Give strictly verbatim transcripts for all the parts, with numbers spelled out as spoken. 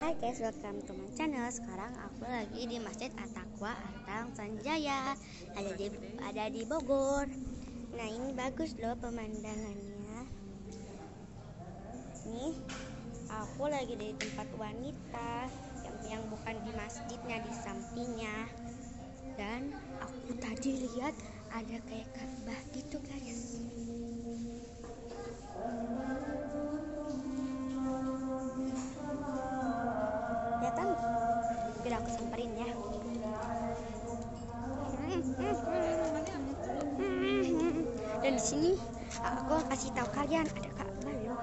Hai guys, welcome to my channel. Sekarang aku lagi di Masjid At-Taqwa Atang Sanjaya, ada di ada di Bogor. Nah, ini bagus loh pemandangannya. Nih, aku lagi di tempat wanita yang, yang bukan di masjidnya, di sampingnya. Dan aku tadi lihat ada kayak Ka'bah gitu guys. Kelihatan? Biar aku samperin ya. Dan di sini aku kasih tahu kalian ada Ka'bah loh.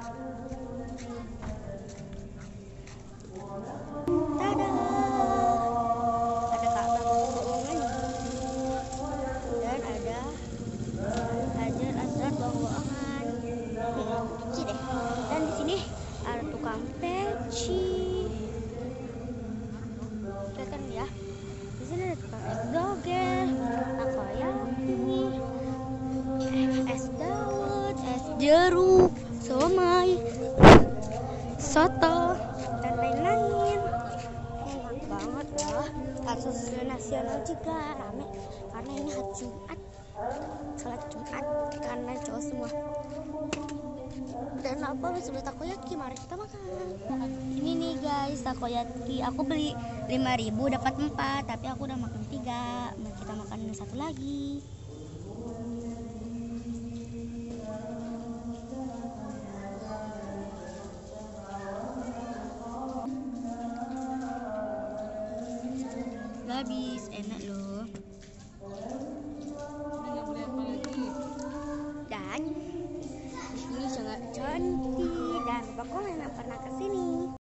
Tada! Ada Ka'bah bohongan. Dan ada Hajar Aswad bohongan. Lucu deh. Dan di sini ada tukang peci. Kelihatan ya? Di sini ada tukang es doger, takoyaki, es dawet, es jeruk, somai, soto, dan lain-lain. Enak banget lah. Kasus nasional juga rame karena ini hari Jumat, sholat Jumat karena cowok semua. Dan apa bisa beli takoyaki, mari kita makan. Ini nih guys, takoyaki aku beli lima ribu dapat empat, tapi aku udah makan tiga. Mau kita makan satu lagi. Habis, enak loh.